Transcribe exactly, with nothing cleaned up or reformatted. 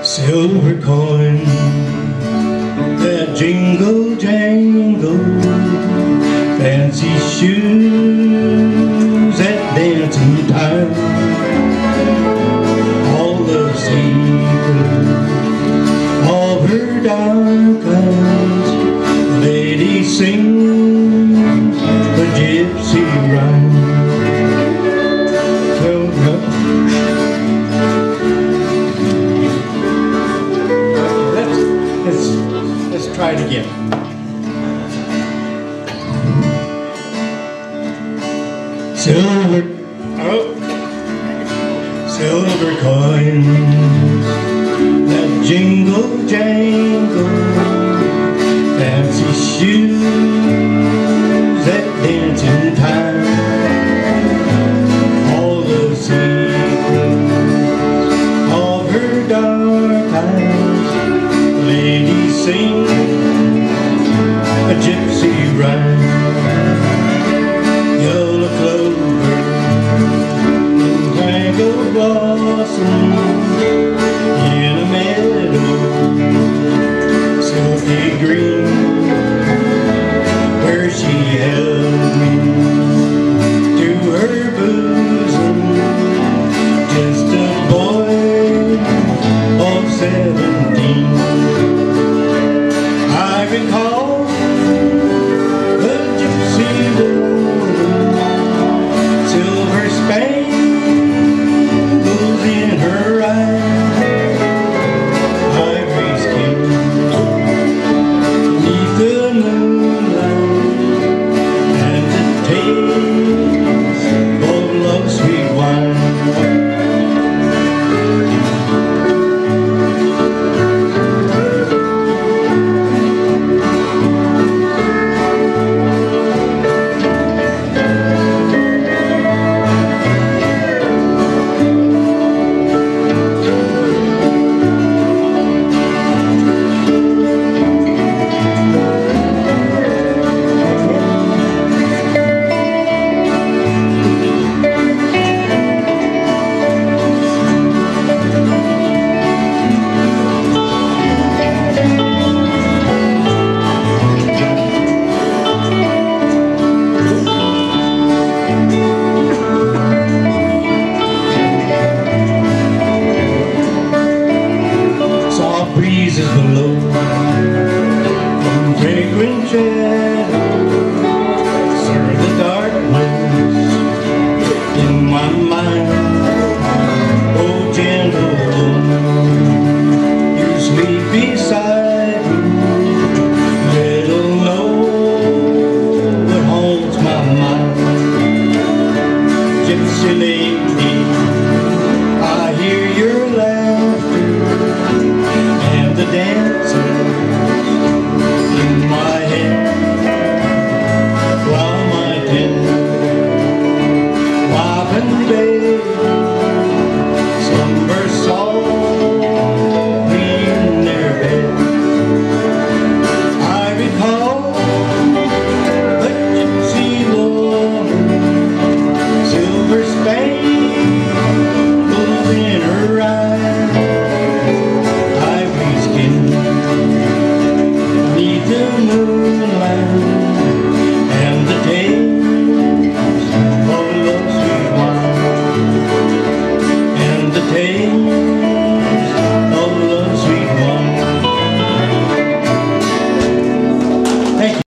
silver coin that jingle jangle, fancy shoes at dancing time, all the secrets of her dark eyes. The lady sings the gypsy rhyme. Try it again. Silver, oh, silver coins that jingle jangle, fancy shoes at dancing time, all the secrets of her dark eyes. Ladies sing a gypsy rhyme. Yellow clover and tangled blossoms in a meadow, silky green, where she held me to her bosom, just a boy of seventeen. I recall the gypsy woman, silver spangles in her eyes, ivory skin beneath the moonlight, and the taste of love's sweet wine. Breezes below, from fragrant